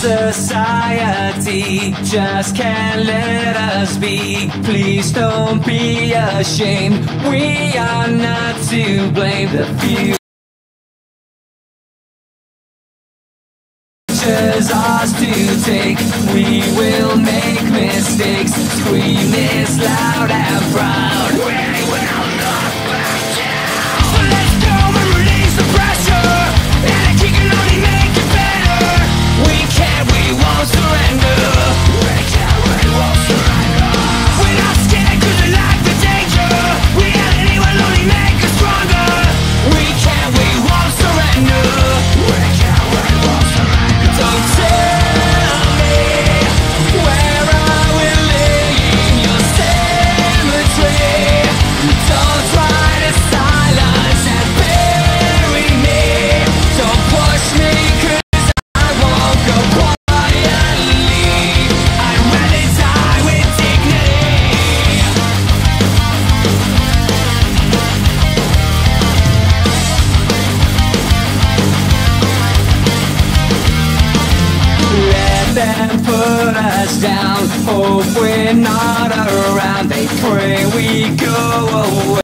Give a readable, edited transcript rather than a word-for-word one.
society just can't let us be. Please don't be ashamed, we are not to blame. The future's ours to take, we will make mistakes, scream this loud and proud. We will not back down. So let's go and release the pressure, and it can only make it better. We can't, we won't surrender. We can't, we won't surrender. We're not scared cause we like the danger. Reality will only make us stronger. We can't, we won't surrender. We can't, we won't surrender. Don't tell me where I will lay in your cemetery. Don't try to silence and bury me. Don't push me cause I won't go quietly. I'd rather die with dignity. Let them put us down, hope we're not around. They pray we go away.